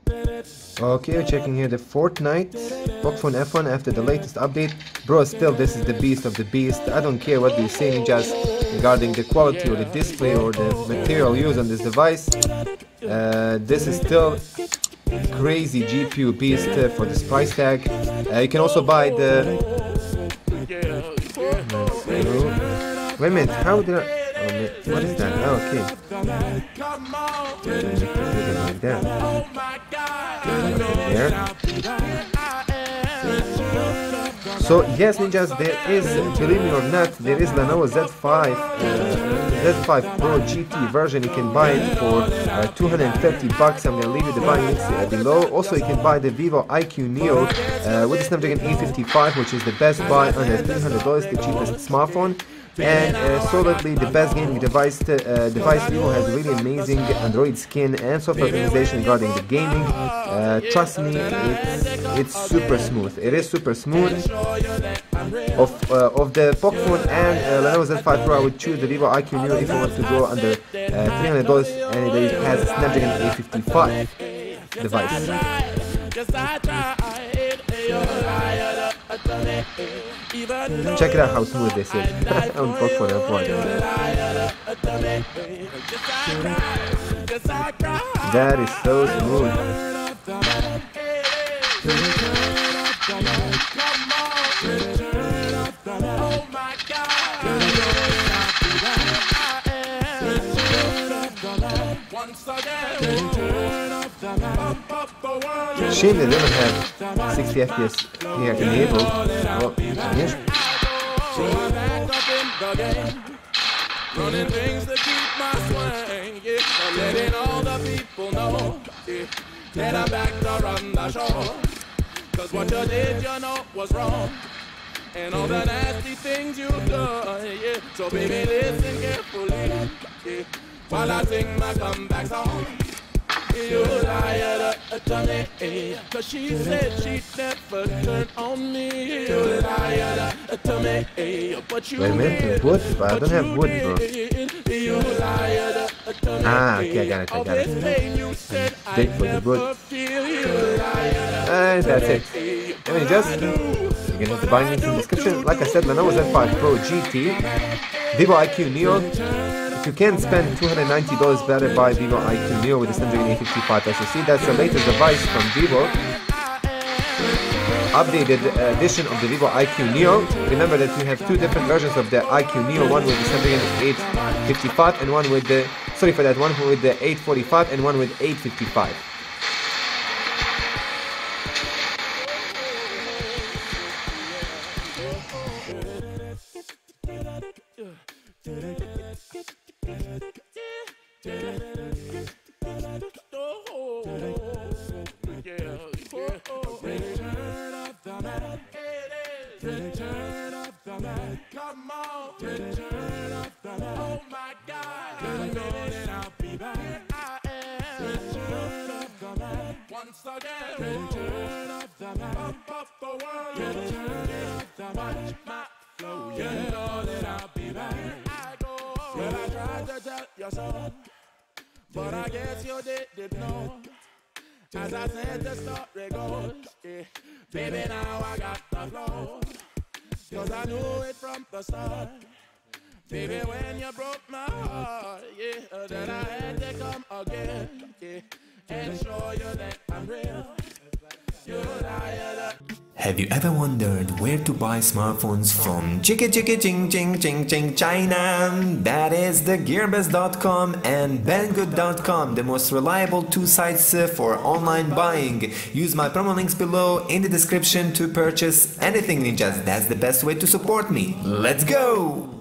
Okay, we're checking here the Fortnite Pocophone F1 after the latest update. Bro, still this is the beast of the beast. I don't care what they say, ninjas, regarding the quality or the display or the material used on this device. This is still crazy GPU beast for this price tag. You can also buy the... Wait a minute, how did I... what is that? Oh, okay. Like that. There. So yes, ninjas, there is, believe me or not, there is Lenovo Z5 Pro GT version. You can buy it for $230. I'm gonna leave you the buying links below. Also, you can buy the Vivo IQ Neo with the Snapdragon 855, which is the best buy under $300, the cheapest smartphone. And solidly the best gaming device. Vivo has really amazing Android skin and software optimization regarding the gaming. Trust me, it's super smooth. It is super smooth. Of the Pocophone and Lenovo Z5 Pro, I would choose the Vivo IQ Neo if you want to go under $300, and it has a Snapdragon 855 device. Check it out how smooth this is on Pocophone F1. That is so smooth. Shame they don't have 60 FPS here enabled. Well, yes. Running things to keep my swing, yeah. Letting all the people know, yeah, that I'm back to run the show. Cause what you did, you know, was wrong. And all the nasty things you've done, yeah. So baby, listen carefully, yeah, while I sing my comeback song. You lied to me, cause she said she'd never turn on me. You lied to me, but you... Wait a minute, wood? But I don't have wood, bro. Ah, okay, I got it. Dig for the wood. And that's it. I mean, just... You can have the buying link in the description. Like I said, Lenovo Z5 Pro GT, Vivo IQ Neo. If you can't spend $290, better buy Vivo IQ Neo with the Snapdragon 855 SoC. That's the latest device from Vivo. Updated edition of the Vivo IQ Neo. Remember that we have two different versions of the IQ Neo, one with the Snapdragon 855 and one with the, sorry for that, one with the 845 and one with 855. Return of the man, come on. Return of the man, oh my God. I know that I'll be back. I am. Return of the man, once again. Return of the man, pump up the world. Return of the man, watch my flow. You know that I'll be back. I go. Well, I tried to tell you so, but I guess you didn't know. As I said, the story goes, yeah. Baby, now I got the flow, cause I knew it from the start. Baby, when you broke my heart, yeah, then I had to come again, yeah, and show you that I'm real. You're tired. Have you ever wondered where to buy smartphones from? Chicka ching ching ching ching China. That is the Gearbest.com and Banggood.com, the most reliable two sites for online buying. Use my promo links below in the description to purchase anything, ninjas. That's the best way to support me. Let's go!